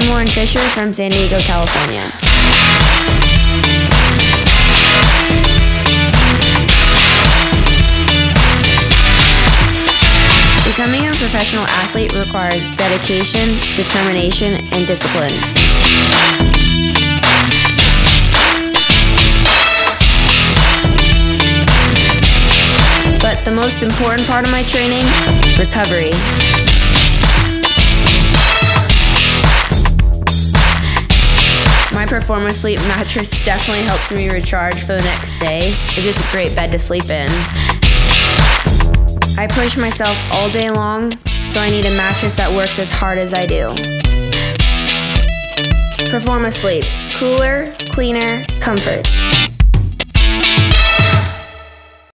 I'm Lauren Fisher from San Diego, California. Becoming a professional athlete requires dedication, determination, and discipline. But the most important part of my training, recovery. My Performasleep mattress definitely helps me recharge for the next day. It's just a great bed to sleep in. I push myself all day long, so I need a mattress that works as hard as I do. Performasleep, cooler, cleaner, comfort.